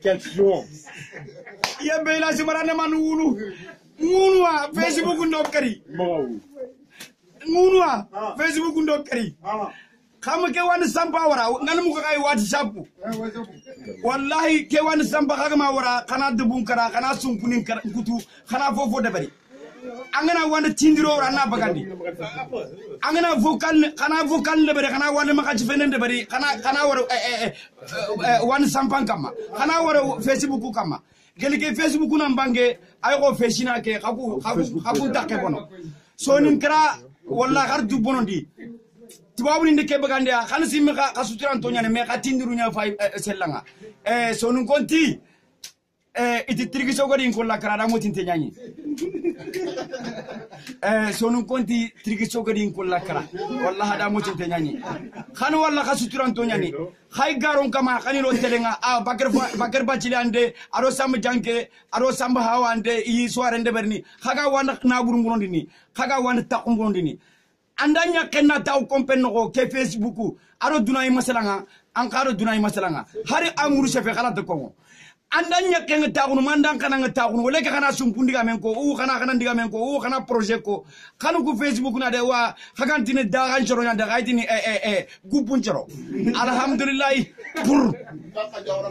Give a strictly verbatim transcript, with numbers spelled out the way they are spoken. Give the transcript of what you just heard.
question. Ya bela simarane manunu. Munwa Facebook ndo kari. Munwa Facebook ndo kari. Kama ke wani samba wara ngana muka kai WhatsApp. Wallahi ke wani samba kaga ma wara kana dubun kara kana sunkunin kara kutu kana fofo da bari. Angana wani tindiro wara na bagandi. Angana vocal kana vocal da bari kana wani maka ci fenen da bari kana kana wara eh eh wani sampan kama. Kana wara Facebook kama. Gele ke Facebook na mbange ay ko feshina ke kaku kaku kaku takke bono. So nin kara wallahi har du bonondi. Tubabu ni ndeke bagande ya kana simmi ka sutura antonya ne me ka tindiru nya fay sellanga eh sonu konti eh iti trigi sogori in kolla karada motinte nyanyi eh sonu konti trigi sogori in kolla kara wallahi da motinte nyanyi khana walla ka sutura antonya ni khay garon kama khani ro telenga a bakar bakar bacili ande aro sam janke aro sam hawa ande yi soare nde berni khaga wanda na buru ngondi ni khaga wanda takum ngondi ni andanya kenna taw kompen no ke Facebook aro dunay masalanga ankaro dunay masalanga hari amuru sefe kala de ko andanya kenga taw no mandan kana nga taw no leke kana sumpundiga men ko u kana kana ndiga men ko u kana projet ko kanu ku Facebook na de wa hagantine da gan joro nya da gaitini eh eh eh gupunjoro alhamdulillah pour